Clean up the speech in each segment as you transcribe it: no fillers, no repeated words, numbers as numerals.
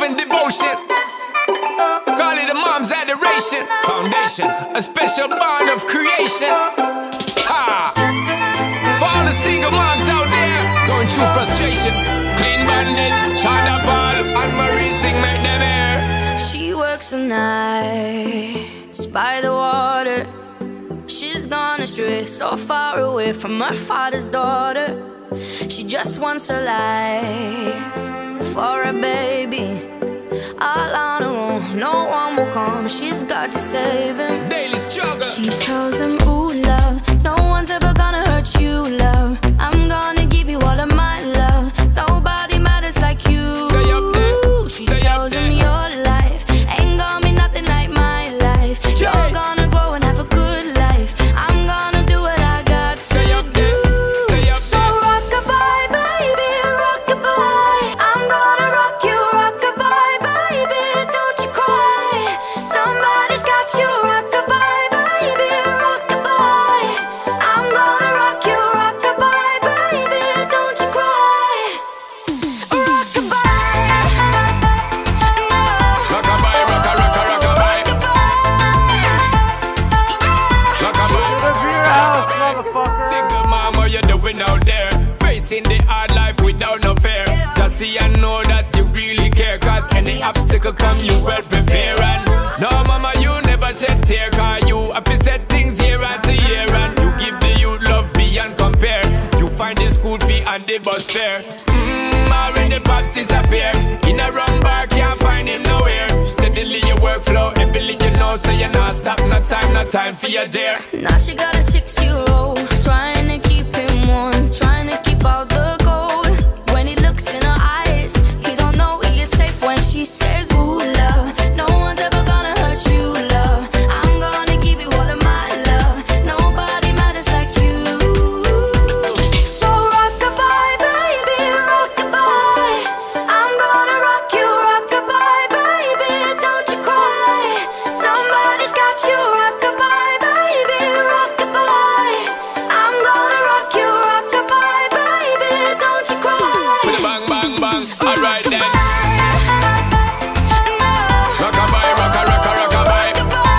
and devotion. Call it a mom's adoration. Foundation, a special bond of creation. Ha! For all the single moms out there going through frustration, Clean Bandit, China Ball, and Marie thing make them air. She works the nights by the water. She's gone astray, so far away from her father's daughter. She just wants a life for a baby. All on her own, no one will come. She's got to save him. Daily struggle. She tells him, ooh, love, no one's ever gonna hurt you, love. I'm gonna give you all of my love. Nobody matters like you. Stay up there. She tells him your life ain't gonna be nothing like my life. You're gonna grow and have a good life. I'm gonna do what I got to do. Stay up So rock-a-bye, baby, rock-a-bye. I'm gonna rock you, rock-a-bye, baby. Don't you cry. Somebody's got you, rock-a-bye, baby, rock-a-bye. I'm gonna rock you, rock-a-bye, baby. Don't you cry. Rock-a-bye. Rock-a-bye, rock-a-rock-a, rock-a-bye. Rock-a-bye. Single mom, what you doing out there? Facing the hard life without no fear. Just see and know that you really care. Cause any obstacle come, you well prepare. And no mama, you never shed tear. Cause you have to set things year after year. And you give the youth love beyond compare. You find the school fee and the bus fare. Already pops disappear. In a wrong bar, can't find him nowhere. Steadily your workflow, everything you know. So you not stop, no time for your dear. Now she got a 6-year-old, trying to keep him warm, trying to keep out the cold. When he looks in her eyes, he don't know he is safe when she says, ooh, love, no one's ever gonna hurt you, love. I'm gonna give you all of my love. Nobody matters like you. So rock-a-bye, baby, rock-a-bye. I'm gonna rock you, rock-a-bye, baby. Don't you cry. Somebody's got you, rock-a-bye, baby, rock-a-bye. I'm gonna rock you, rock-a-bye, baby. Don't you cry. With a bang, bang, bang. Alright then. Rock-a-bye, rock-a-rock-a, rock-a-bye.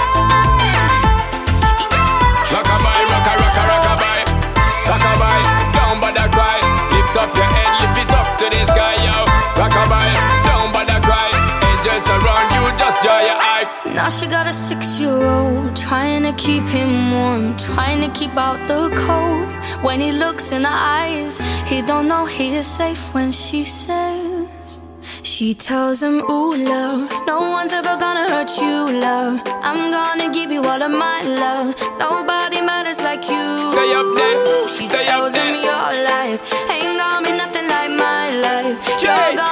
Rock-a-bye, rock-a-rock-a, rock-a-bye. Rock-a-bye, don't bother cry. Lift up your head, lift it up to the sky, yo. Rock-a-bye, don't bother cry. Angels around you, just draw your eye. Now she got a 6-year-old, trying to keep him warm, trying to keep out the cold. When he looks in her eyes, he don't know he is safe when she says. She tells him, ooh, love, no one's ever gonna hurt you, love. I'm gonna give you all of my love. Nobody matters like you. Stay up there. She Stay up tells there. him your life ain't gonna be nothing like my life. You're